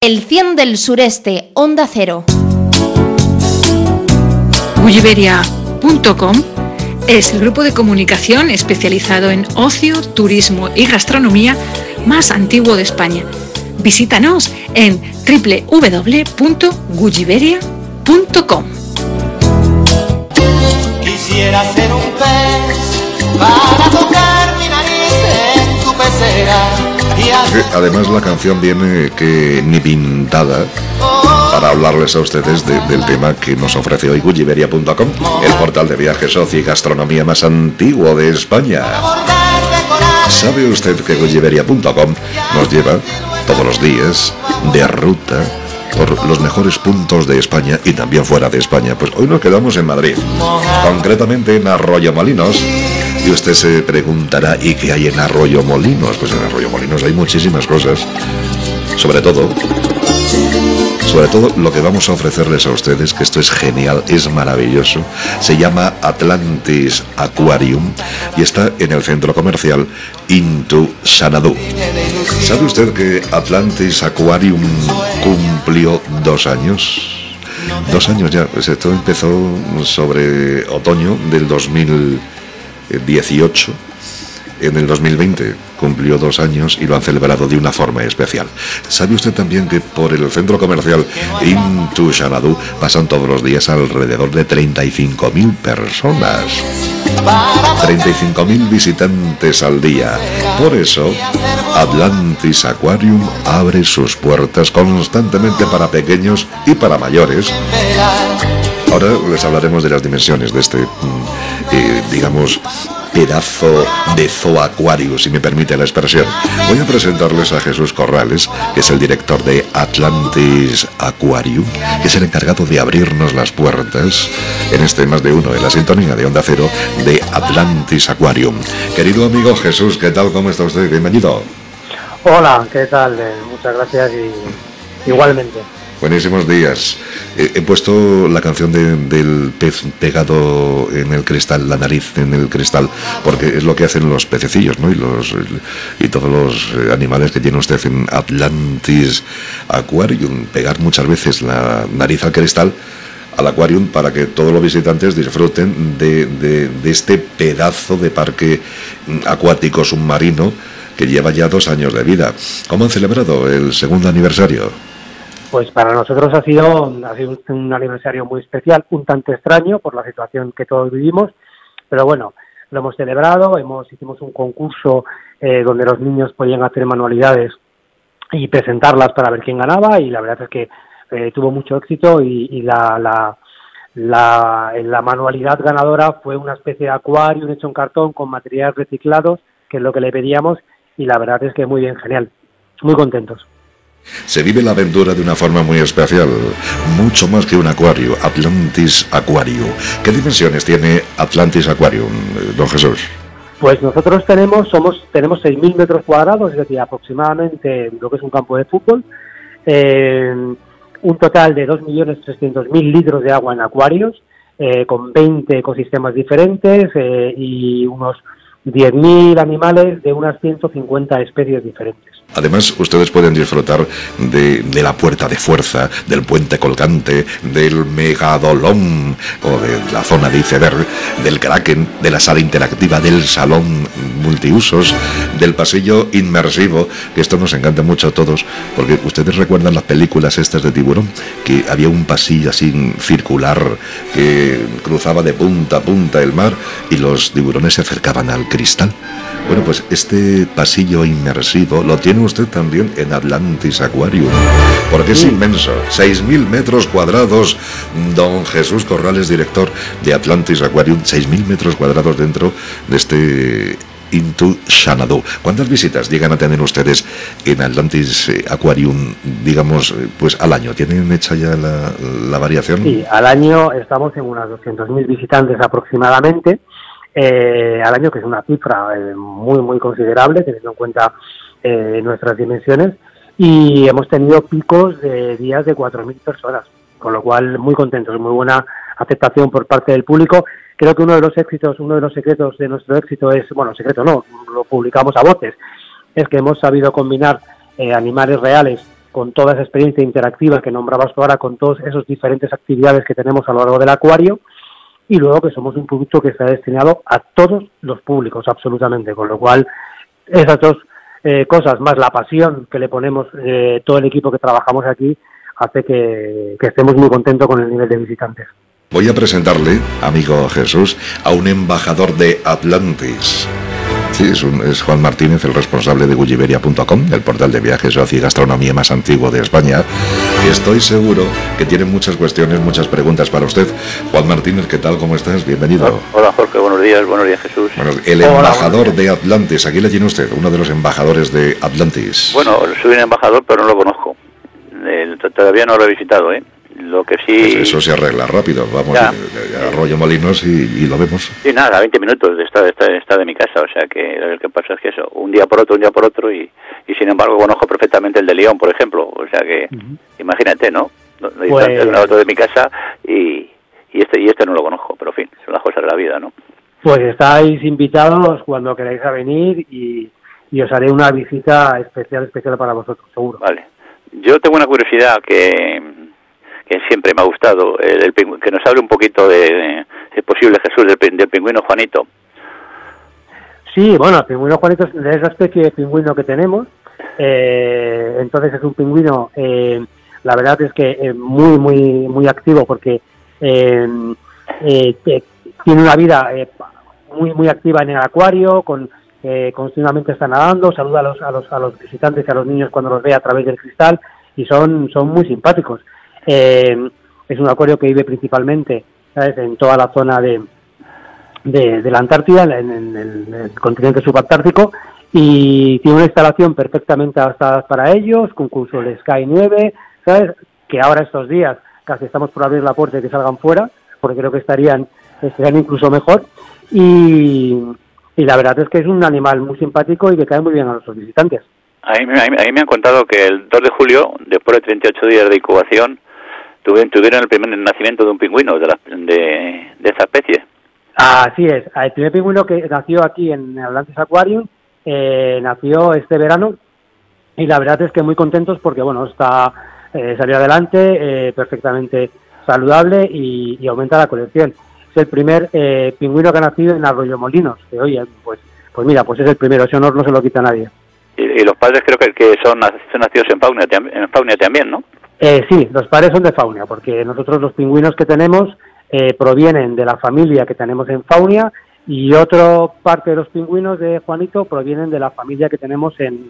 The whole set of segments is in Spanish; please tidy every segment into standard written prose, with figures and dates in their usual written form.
El 100 del sureste, Onda Cero. Gulliveria.com es el grupo de comunicación especializado en ocio, turismo y gastronomía más antiguo de España. Visítanos en www.gulliveria.com. Quisiera ser un pez para tocar mi nariz en tu pecera. Además la canción viene que ni pintada para hablarles a ustedes del tema que nos ofrece hoy Gulliveria.com, el portal de viajes, ocio y gastronomía más antiguo de España. ¿Sabe usted que Gulliveria.com nos lleva todos los días de ruta por los mejores puntos de España y también fuera de España? Pues hoy nos quedamos en Madrid, concretamente en Arroyomolinos. Y usted se preguntará, ¿y qué hay en Arroyomolinos? Pues en Arroyomolinos hay muchísimas cosas. Sobre todo lo que vamos a ofrecerles a ustedes, que esto es genial, es maravilloso, se llama Atlantis Aquarium y está en el centro comercial Into Xanadu. ¿Sabe usted que Atlantis Aquarium cumplió 2 años? 2 años ya, pues esto empezó sobre otoño del 2018. En el 2020 cumplió 2 años y lo han celebrado de una forma especial. ¿Sabe usted también que por el centro comercial Into Xanadu pasan todos los días alrededor de 35.000 personas? 35.000 visitantes al día. Por eso, Atlantis Aquarium abre sus puertas constantemente para pequeños y para mayores. Ahora les hablaremos de las dimensiones de este, digamos, pedazo de zooacuario, si me permite la expresión. Voy a presentarles a Jesús Corrales, que es el director de Atlantis Aquarium, que es el encargado de abrirnos las puertas en este Más de Uno, en la sintonía de Onda Cero de Atlantis Aquarium. Querido amigo Jesús, ¿qué tal? ¿Cómo está usted? Bienvenido. Hola, ¿qué tal? Muchas gracias y igualmente. Buenísimos días. He puesto la canción del pez pegado en el cristal, la nariz en el cristal, porque es lo que hacen los pececillos, ¿no? Y todos los animales que tiene usted en Atlantis Aquarium, pegar muchas veces la nariz al cristal, al Aquarium, para que todos los visitantes disfruten de este pedazo de parque acuático submarino que lleva ya 2 años de vida. ¿Cómo han celebrado el 2º aniversario? Pues para nosotros ha sido un aniversario muy especial, un tanto extraño por la situación que todos vivimos, pero bueno, lo hemos celebrado, hicimos un concurso donde los niños podían hacer manualidades y presentarlas para ver quién ganaba, y la verdad es que tuvo mucho éxito y la manualidad ganadora fue una especie de acuario hecho en cartón con materiales reciclados, que es lo que le pedíamos, y la verdad es que muy bien, genial, muy contentos. Se vive la aventura de una forma muy especial, mucho más que un acuario, Atlantis Aquarium. ¿Qué dimensiones tiene Atlantis Aquarium, don Jesús? Pues nosotros tenemos 6.000 metros cuadrados, es decir, aproximadamente lo que es un campo de fútbol, un total de 2.300.000 litros de agua en acuarios, con 20 ecosistemas diferentes y unos 10.000 animales de unas 150 especies diferentes. Además, ustedes pueden disfrutar de la puerta de fuerza, del puente colgante, del megadolón o de la zona de iceberg, del kraken, de la sala interactiva, del salón multiusos, del pasillo inmersivo, que esto nos encanta mucho a todos, porque ustedes recuerdan las películas estas de tiburón, que había un pasillo así circular que cruzaba de punta a punta el mar y los tiburones se acercaban al cristal. Bueno, pues este pasillo inmersivo lo tiene usted también en Atlantis Aquarium, porque es inmenso, 6.000 metros cuadrados, don Jesús Corrales, director de Atlantis Aquarium, 6.000 metros cuadrados dentro de este Into Xanadu. ¿Cuántas visitas llegan a tener ustedes en Atlantis Aquarium, digamos, pues al año? ¿Tienen hecha ya la variación? Sí, al año estamos en unas 200.000 visitantes aproximadamente, al año, que es una cifra muy muy considerable teniendo en cuenta nuestras dimensiones, y hemos tenido picos de días de 4.000 personas, con lo cual muy contentos, muy buena aceptación por parte del público. Creo que uno de los secretos de nuestro éxito es, bueno, secreto no, lo publicamos a voces, es que hemos sabido combinar animales reales con toda esa experiencia interactiva que nombrabas tú ahora, con todas esas diferentes actividades que tenemos a lo largo del acuario, y luego que somos un producto que está destinado a todos los públicos, absolutamente, con lo cual esas dos cosas, más la pasión que le ponemos todo el equipo que trabajamos aquí, hace que estemos muy contentos con el nivel de visitantes. Voy a presentarle, amigo Jesús, a un embajador de Atlantis. Sí, es Juan Martínez, el responsable de Gulliveria.com, el portal de viajes, ocio y gastronomía más antiguo de España. Y estoy seguro que tiene muchas cuestiones, muchas preguntas para usted. Juan Martínez, ¿qué tal? ¿Cómo estás? Bienvenido. Hola Jorge, buenos días Jesús. Bueno, el embajador de Atlantis, aquí le tiene usted, uno de los embajadores de Atlantis. Bueno, soy un embajador, pero no lo conozco. Todavía no lo he visitado, ¿eh? Lo que sí... Pues eso se arregla rápido, vamos a Arroyo Molinos y lo vemos. Sí, nada, 20 minutos está de mi casa, o sea que lo que pasa es que eso, un día por otro y sin embargo conozco perfectamente el de León, por ejemplo, o sea que imagínate, ¿no? Pues... de un auto de mi casa y este no lo conozco, pero en fin, son las cosas de la vida, ¿no? Pues estáis invitados cuando queráis a venir y os haré una visita especial para vosotros, seguro. Vale. Yo tengo una curiosidad que siempre me ha gustado, que nos hable un poquito de posible Jesús, del pingüino Juanito. Sí, bueno, el pingüino Juanito es de esa especie de pingüino que tenemos, entonces es un pingüino, la verdad es que muy activo porque tiene una vida muy activa en el acuario, continuamente está nadando, saluda a los visitantes y a los niños cuando los ve a través del cristal y son muy simpáticos. Es un acuario que vive principalmente, ¿sabes?, en toda la zona de la Antártida, en el continente subantártico, y tiene una instalación perfectamente adaptada para ellos, con curso de Sky 9, ¿sabes?, que ahora estos días casi estamos por abrir la puerta y que salgan fuera, porque creo que estarían incluso mejor, y la verdad es que es un animal muy simpático y que cae muy bien a nuestros visitantes. A mí me han contado que el 2 de julio, después de 38 días de incubación, tuvieron el primer nacimiento de un pingüino de esa especie. Así es, el primer pingüino que nació aquí en Atlantis Aquarium nació este verano y la verdad es que muy contentos porque bueno, salió adelante perfectamente saludable y aumenta la colección. Es el primer pingüino que ha nacido en Arroyo Molinos, que oye, pues mira, pues es el primero, ese honor no se lo quita a nadie. Y los padres creo que son nacidos en Faunia también, ¿no? Sí, los padres son de Faunia, porque nosotros los pingüinos que tenemos provienen de la familia que tenemos en Faunia y otra parte de los pingüinos de Juanito provienen de la familia que tenemos en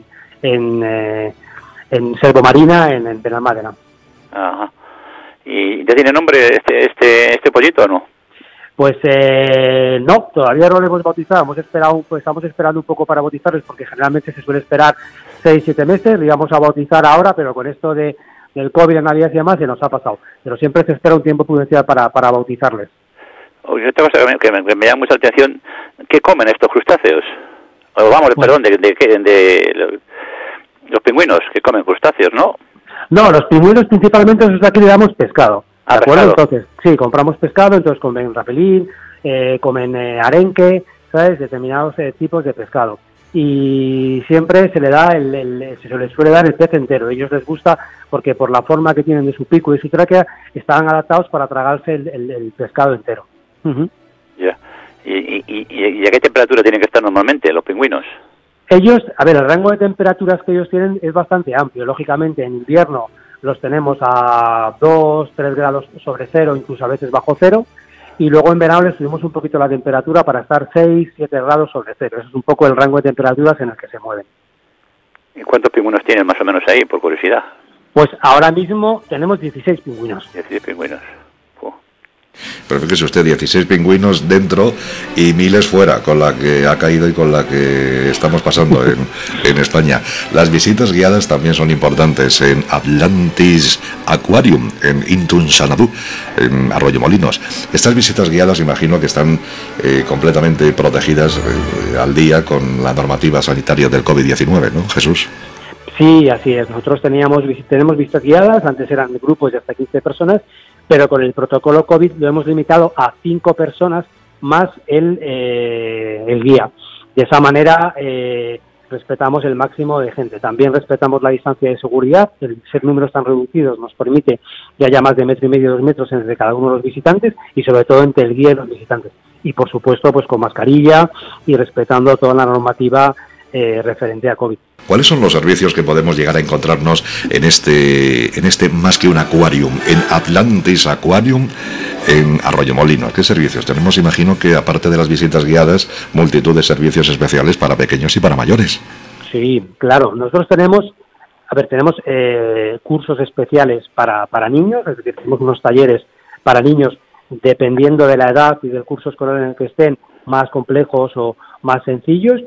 Selvomarina, en Benalmádena. Ajá. ¿Y ya tiene nombre este pollito o no? Pues no, todavía no lo hemos bautizado, estamos esperando un poco para bautizarlos porque generalmente se suele esperar 6-7 meses, lo íbamos a bautizar ahora, pero con esto del COVID en Navidad y demás se nos ha pasado, pero siempre se espera un tiempo prudencial para bautizarles. Oye, esta cosa que me llama mucha atención, ¿qué comen estos crustáceos? Perdón, de los pingüinos que comen crustáceos, ¿no? No, los pingüinos principalmente nosotros aquí le damos pescado. ¿De acuerdo? Pescado. Entonces, sí, compramos pescado, entonces comen rapelín, comen arenque, ¿sabes? Determinados tipos de pescado. Y siempre se le da se les suele dar el pez entero. A ellos les gusta porque por la forma que tienen de su pico y su tráquea están adaptados para tragarse el pescado entero. Uh-huh. Ya. ¿Y a qué temperatura tienen que estar normalmente los pingüinos? Ellos, el rango de temperaturas que ellos tienen es bastante amplio. Lógicamente, en invierno los tenemos a 2-3 grados sobre cero, incluso a veces bajo cero, y luego en verano les subimos un poquito la temperatura para estar 6-7 grados sobre cero. Ese es un poco el rango de temperaturas en el que se mueven. ¿Y cuántos pingüinos tienen más o menos ahí, por curiosidad? Pues ahora mismo tenemos 16 pingüinos. 16 pingüinos. Pero fíjese usted, 16 pingüinos dentro y miles fuera, con la que ha caído y con la que estamos pasando en España. Las visitas guiadas también son importantes en Atlantis Aquarium, en Intun Xanadu, en Arroyo Molinos. Estas visitas guiadas imagino que están completamente protegidas al día con la normativa sanitaria del COVID-19, ¿no, Jesús? Sí, así es. Nosotros tenemos visitas guiadas, antes eran grupos de hasta 15 personas, pero con el protocolo COVID lo hemos limitado a 5 personas más el guía. De esa manera respetamos el máximo de gente. También respetamos la distancia de seguridad. El ser números tan reducidos nos permite que haya más de 1,5 metros, 2 metros entre cada uno de los visitantes y sobre todo entre el guía y los visitantes. Y por supuesto, pues con mascarilla y respetando toda la normativa referente a COVID. ¿Cuáles son los servicios que podemos llegar a encontrarnos en este más que un aquarium, en Atlantis Aquarium, en Arroyomolinos? ¿Qué servicios tenemos? Imagino que aparte de las visitas guiadas, multitud de servicios especiales para pequeños y para mayores. Sí, claro. Nosotros tenemos cursos especiales para niños, es decir, tenemos unos talleres para niños dependiendo de la edad y del curso escolar en el que estén, más complejos o más sencillos.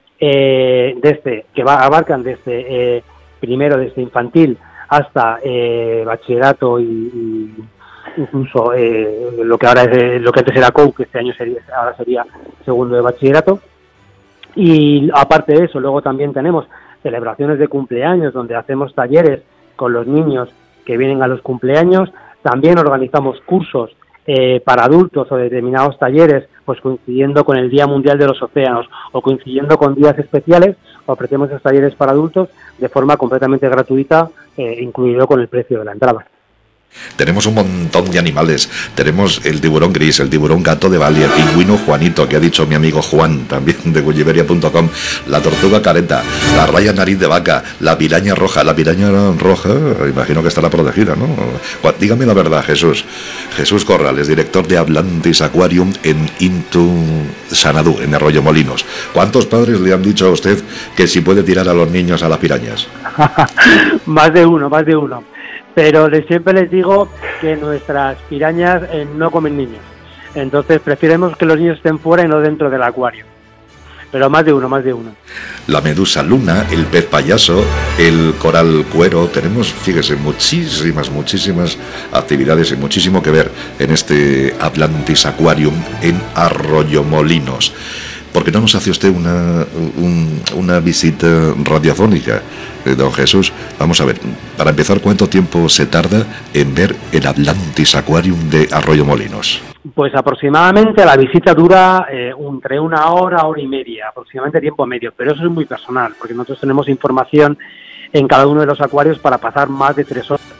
Abarcan desde primero, desde infantil hasta bachillerato y incluso lo que antes era COU, que este año ahora sería segundo de bachillerato. Y aparte de eso, luego también tenemos celebraciones de cumpleaños donde hacemos talleres con los niños que vienen a los cumpleaños. También organizamos cursos para adultos o determinados talleres, pues coincidiendo con el Día Mundial de los Océanos o coincidiendo con días especiales, ofrecemos esos talleres para adultos de forma completamente gratuita, incluido con el precio de la entrada. Tenemos un montón de animales. Tenemos el tiburón gris, el tiburón gato de Bali, el pingüino Juanito, que ha dicho mi amigo Juan, también de Gulliveria.com, la tortuga careta, la raya nariz de vaca, la piraña roja. La piraña roja, imagino que estará protegida, ¿no? Dígame la verdad, Jesús. Jesús Corrales, director de Atlantis Aquarium en Into Sanadú, en Arroyomolinos. ¿Cuántos padres le han dicho a usted que si puede tirar a los niños a las pirañas? Más de uno. Pero siempre les digo que nuestras pirañas no comen niños. Entonces preferimos que los niños estén fuera y no dentro del acuario. Pero más de uno. La medusa luna, el pez payaso, el coral cuero. Tenemos, fíjese, muchísimas actividades y muchísimo que ver en este Atlantis Aquarium en Arroyomolinos. ¿Por qué no nos hace usted una visita radiofónica, don Jesús? Vamos a ver, para empezar, ¿cuánto tiempo se tarda en ver el Atlantis Aquarium de Arroyomolinos? Pues aproximadamente la visita dura entre 1 hora, hora y media, aproximadamente tiempo medio, pero eso es muy personal, porque nosotros tenemos información en cada uno de los acuarios para pasar más de 3 horas.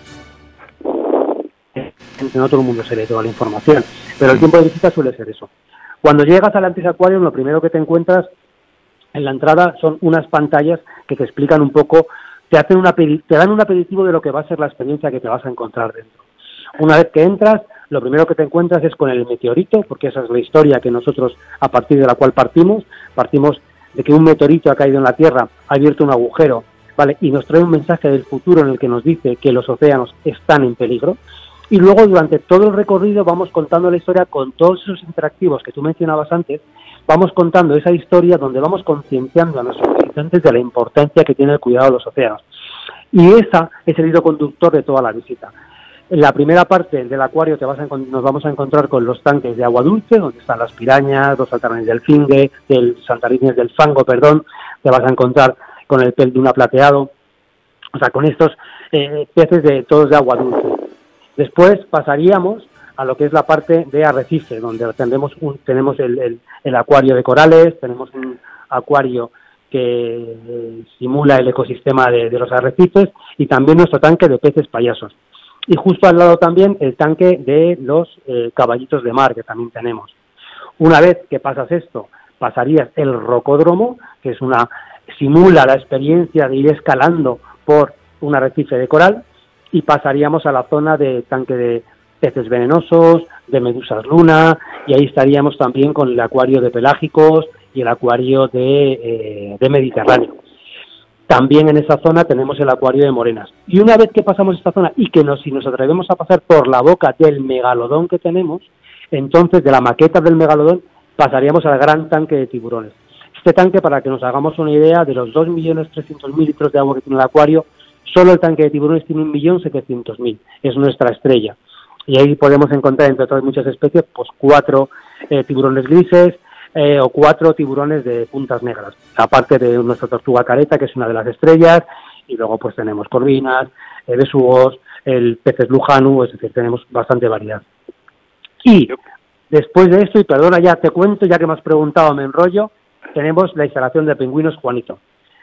No todo el mundo se lee toda la información, pero el tiempo de visita suele ser eso. Cuando llegas al Atlantis Aquarium, lo primero que te encuentras en la entrada son unas pantallas que te explican un poco, te dan un aperitivo de lo que va a ser la experiencia que te vas a encontrar dentro. Una vez que entras, lo primero que te encuentras es con el meteorito, porque esa es la historia que nosotros, a partir de la cual partimos de que un meteorito ha caído en la Tierra, ha abierto un agujero, ¿vale? Y nos trae un mensaje del futuro en el que nos dice que los océanos están en peligro. Y luego durante todo el recorrido vamos contando la historia con todos esos interactivos que tú mencionabas antes, vamos contando esa historia donde vamos concienciando a nuestros visitantes de la importancia que tiene el cuidado de los océanos. Y esa es el hilo conductor de toda la visita. En la primera parte del acuario nos vamos a encontrar con los tanques de agua dulce, donde están las pirañas, los saltarines del saltarines del fango, te vas a encontrar con el pez luna plateado, o sea, con estos peces todos de agua dulce. Después pasaríamos a lo que es la parte de arrecife, donde tenemos el acuario de corales, tenemos un acuario que simula el ecosistema de los arrecifes y también nuestro tanque de peces payasos. Y justo al lado también el tanque de los caballitos de mar que también tenemos. Una vez que pasas esto, pasarías el rocódromo, que simula la experiencia de ir escalando por un arrecife de coral, y pasaríamos a la zona de tanque de peces venenosos, de medusas luna, y ahí estaríamos también con el acuario de pelágicos y el acuario de Mediterráneo. También en esa zona tenemos el acuario de morenas. Y una vez que pasamos esta zona y si nos atrevemos a pasar por la boca del megalodón que tenemos, entonces de la maqueta del megalodón pasaríamos al gran tanque de tiburones. Este tanque, para que nos hagamos una idea, de los 2.300.000 litros de agua que tiene el acuario, solo el tanque de tiburones tiene 1.700.000, es nuestra estrella. Y ahí podemos encontrar, entre otras muchas especies, pues 4 tiburones grises o 4 tiburones de puntas negras, aparte de nuestra tortuga careta, que es una de las estrellas, y luego pues tenemos corvinas, besugos, el peces lujanu, es decir, tenemos bastante variedad. Y después de esto, y perdona, ya te cuento, ya que me has preguntado, me enrollo, tenemos la instalación de pingüinos Juanito.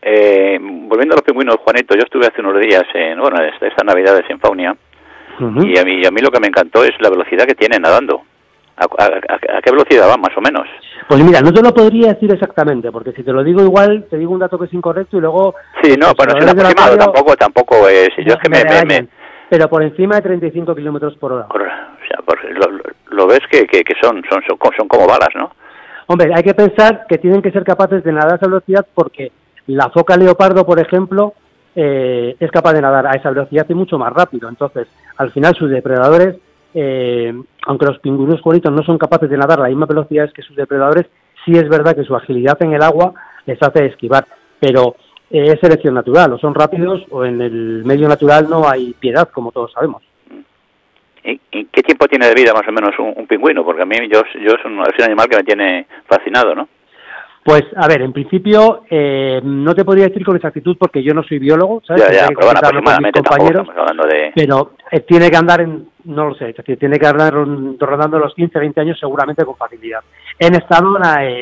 volviendo a los pingüinos, Juanito, yo estuve hace unos días estas Navidades en Faunia, y a mí lo que me encantó es la velocidad que tienen nadando. ¿A qué velocidad van, más o menos? Pues mira, no te lo podría decir exactamente, porque si te lo digo igual, te digo un dato que es incorrecto y luego... Sí, no, bueno, si es aproximado, tampoco es... Yo es que pero por encima de 35 kilómetros por hora. O sea, lo ves que son como balas, ¿no? Hombre, hay que pensar que tienen que ser capaces de nadar a esa velocidad porque la foca leopardo, por ejemplo, es capaz de nadar a esa velocidad y mucho más rápido. Entonces, al final sus depredadores... aunque los pingüinos bonitos no son capaces de nadar a la misma velocidad que sus depredadores, sí es verdad que su agilidad en el agua les hace esquivar, pero es selección natural, o son rápidos o en el medio natural no hay piedad, como todos sabemos. ¿Y qué tiempo tiene de vida más o menos un pingüino? Porque a mí es un animal que me tiene fascinado, ¿no? Pues, a ver, en principio no te podría decir con exactitud porque yo no soy biólogo, ¿sabes? Pero bueno, aproximadamente tampoco estamos hablando de... Pero tiene que andar no lo sé, es decir, tiene que andar rondando los 15, 20 años seguramente con facilidad. En estado,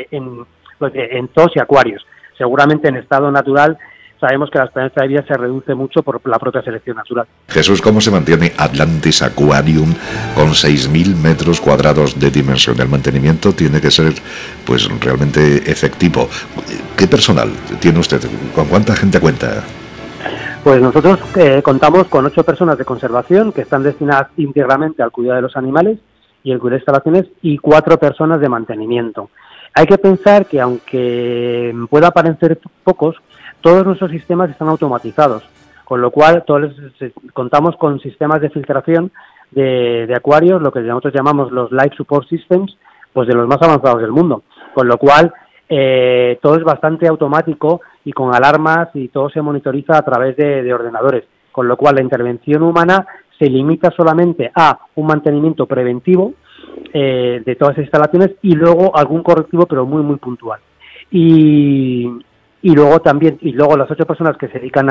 en zoos y acuarios. Seguramente en estado natural sabemos que la esperanza de vida se reduce mucho por la propia selección natural. Jesús, ¿cómo se mantiene Atlantis Aquarium con 6.000 metros cuadrados de dimensión? El mantenimiento tiene que ser pues realmente efectivo. ¿Qué personal tiene usted? ¿Con cuánta gente cuenta? Pues nosotros contamos con 8 personas de conservación que están destinadas íntegramente al cuidado de los animales y el cuidado de instalaciones y 4 personas de mantenimiento. Hay que pensar que aunque pueda parecer pocos, todos nuestros sistemas están automatizados, con lo cual contamos con sistemas de filtración de acuarios, lo que nosotros llamamos los Life Support Systems, pues de los más avanzados del mundo, con lo cual todo es bastante automático y con alarmas y todo se monitoriza a través de ordenadores, con lo cual la intervención humana se limita solamente a un mantenimiento preventivo de todas las instalaciones y luego algún correctivo pero muy muy puntual. Y luego las 8 personas que se dedican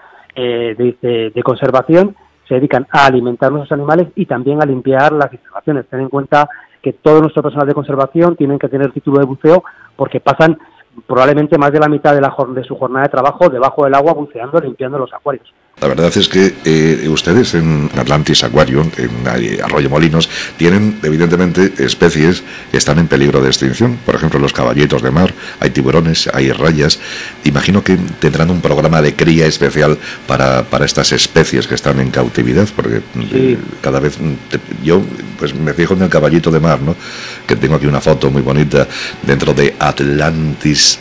de conservación se dedican a alimentar nuestros animales y también a limpiar las instalaciones. Ten en cuenta que todo nuestro personal de conservación tienen que tener título de buceo porque pasan probablemente más de la mitad de su jornada de trabajo debajo del agua buceando, limpiando los acuarios. La verdad es que ustedes en Atlantis Aquarium, en Arroyomolinos, tienen evidentemente especies que están en peligro de extinción. Por ejemplo, los caballitos de mar, hay tiburones, hay rayas. Imagino que tendrán un programa de cría especial para estas especies que están en cautividad, porque sí. Cada vez yo pues me fijo en el caballito de mar, ¿no? Que tengo aquí una foto muy bonita dentro de Atlantis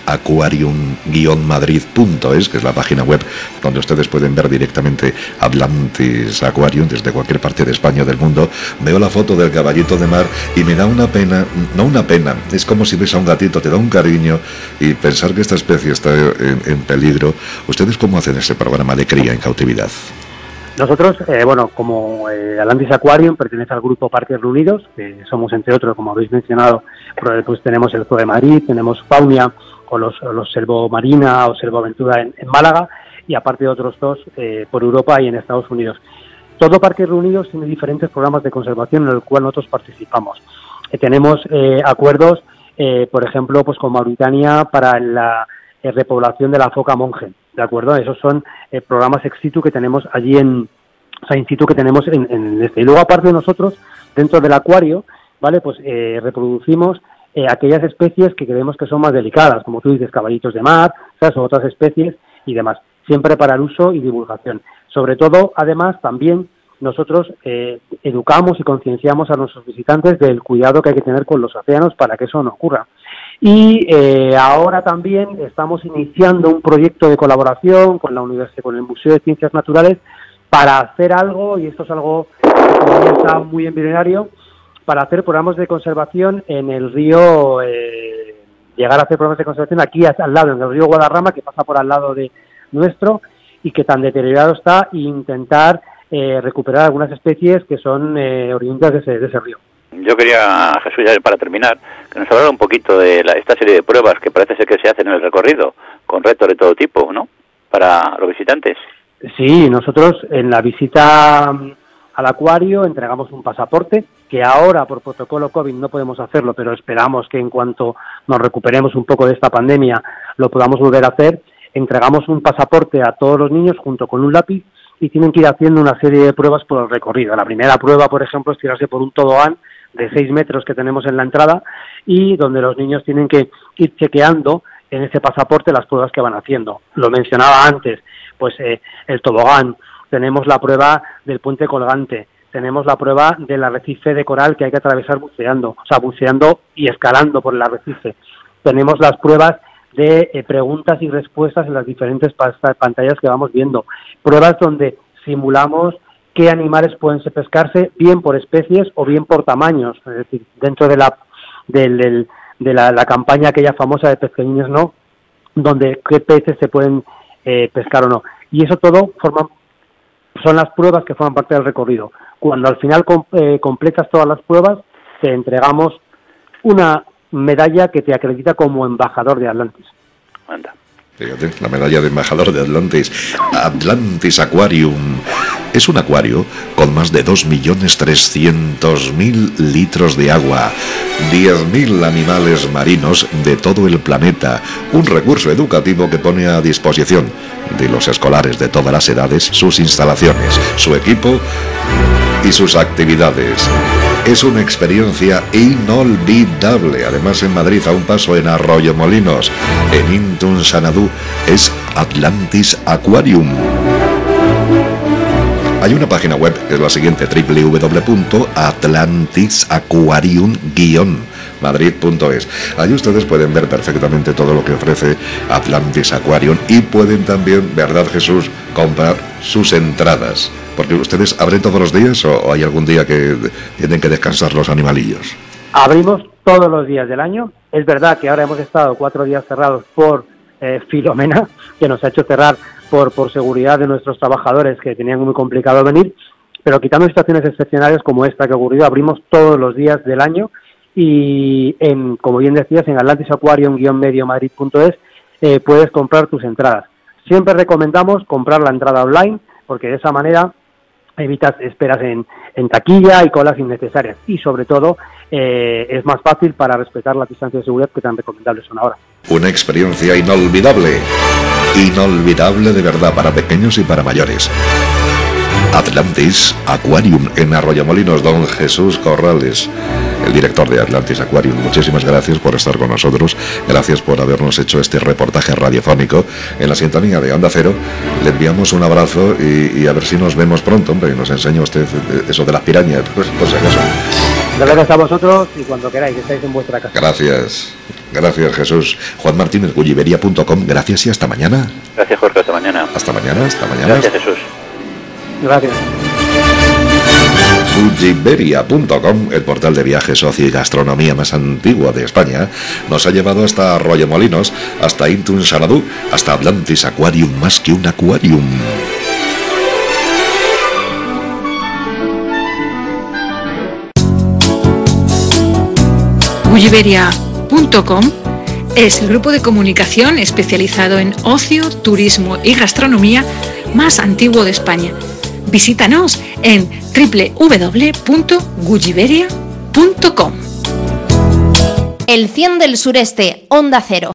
Aquarium-madrid.es, que es la página web donde ustedes pueden ver directamente Atlantis Aquarium desde cualquier parte de España o del mundo. Veo la foto del caballito de mar y me da una pena, no una pena, es como si ves a un gatito, te da un cariño, y pensar que esta especie está en peligro. ¿Ustedes cómo hacen ese programa de cría en cautividad? Nosotros, como Atlantis Aquarium pertenece al grupo Parques Reunidos, que somos entre otros, como habéis mencionado, pues tenemos el Zoo de Madrid, tenemos Faunia o los Selvomarina o Selvoaventura en Málaga, y aparte de otros 2 por Europa y en Estados Unidos. Todo Parques Reunidos tiene diferentes programas de conservación en el cual nosotros participamos. Tenemos acuerdos, por ejemplo, pues con Mauritania para la repoblación de la foca monje, ¿de acuerdo? Esos son programas ex situ que tenemos allí in situ que tenemos en este. Y luego, aparte de nosotros, dentro del acuario, ¿vale? Pues reproducimos aquellas especies que creemos que son más delicadas, como tú dices, caballitos de mar, ¿sabes? O otras especies y demás, siempre para el uso y divulgación. Sobre todo, además, también nosotros educamos y concienciamos a nuestros visitantes del cuidado que hay que tener con los océanos para que eso no ocurra. Y ahora también estamos iniciando un proyecto de colaboración con la universidad, con el Museo de Ciencias Naturales, para hacer algo, y esto es algo que todavía está muy embrionario, para hacer programas de conservación en el río, llegar a hacer programas de conservación aquí al lado, en el río Guadarrama, que pasa por al lado de nuestro, y que tan deteriorado está, e intentar recuperar algunas especies que son oriundas de ese río. Yo quería, Jesús, ya para terminar, que nos hablara un poquito de esta serie de pruebas que parece ser que se hacen en el recorrido, con retos de todo tipo, ¿no?, para los visitantes. Sí, nosotros en la visita al acuario entregamos un pasaporte, que ahora por protocolo COVID no podemos hacerlo, pero esperamos que en cuanto nos recuperemos un poco de esta pandemia lo podamos volver a hacer. entregamos un pasaporte a todos los niños junto con un lápiz y tienen que ir haciendo una serie de pruebas por el recorrido. La primera prueba, por ejemplo, es tirarse por un tobogán de 6 metros que tenemos en la entrada y donde los niños tienen que ir chequeando en ese pasaporte las pruebas que van haciendo. Lo mencionaba antes, pues el tobogán, tenemos la prueba del puente colgante, tenemos la prueba del arrecife de coral que hay que atravesar buceando y escalando por el arrecife. Tenemos las pruebas de preguntas y respuestas en las diferentes pantallas que vamos viendo. Pruebas donde simulamos qué animales pueden pescarse, bien por especies o bien por tamaños. Es decir, dentro de la campaña aquella famosa de Pesqueñines No, donde qué peces se pueden pescar o no. Y eso todo son las pruebas que forman parte del recorrido. Cuando al final completas todas las pruebas, te entregamos una medalla que te acredita como embajador de Atlantis. Anda. Fíjate, la medalla de embajador de Atlantis. Atlantis Aquarium es un acuario con más de 2.300.000 litros de agua, 10.000 animales marinos de todo el planeta, un recurso educativo que pone a disposición de los escolares de todas las edades sus instalaciones, su equipo y sus actividades. Es una experiencia inolvidable. Además, en Madrid, a un paso en Arroyomolinos, en Intun Sanadú, es Atlantis Aquarium. Hay una página web que es la siguiente: www.atlantisaquarium-madrid.es. Allí ustedes pueden ver perfectamente todo lo que ofrece Atlantis Aquarium y pueden también, ¿verdad, Jesús?, comprar sus entradas. Porque ustedes abren todos los días o hay algún día que tienen que descansar los animalillos. Abrimos todos los días del año. Es verdad que ahora hemos estado 4 días cerrados por Filomena, que nos ha hecho cerrar por seguridad de nuestros trabajadores que tenían muy complicado venir, pero quitando situaciones excepcionales como esta que ha ocurrido, abrimos todos los días del año y, como bien decías, en atlantisaquarium-mediomadrid.es puedes comprar tus entradas. Siempre recomendamos comprar la entrada online porque de esa manera evitas esperas en taquilla y colas innecesarias y sobre todo es más fácil para respetar la distancia de seguridad que tan recomendables son ahora. Una experiencia inolvidable, inolvidable de verdad para pequeños y para mayores. Atlantis Aquarium en Arroyomolinos, don Jesús Corrales, el director de Atlantis Aquarium. Muchísimas gracias por estar con nosotros, gracias por habernos hecho este reportaje radiofónico en la sintonía de Onda Cero. Le enviamos un abrazo y a ver si nos vemos pronto, hombre, y nos enseña usted eso de las pirañas, pues por si acaso. Gracias a vosotros y cuando queráis, estáis en vuestra casa. Gracias, gracias, Jesús. Juan Martínez, gulliveria.com, gracias y hasta mañana. Gracias, Jorge, hasta mañana. Hasta mañana, hasta mañana. Gracias, Jesús. Gracias. Gulliveria.com, el portal de viajes, ocio y gastronomía más antiguo de España, nos ha llevado hasta Arroyomolinos, hasta Intun Sanadú, hasta Atlantis Aquarium, más que un aquarium. Gulliveria.com es el grupo de comunicación especializado en ocio, turismo y gastronomía más antiguo de España. Visítanos en www.gulliveria.com. El 100 del sureste, Onda Cero.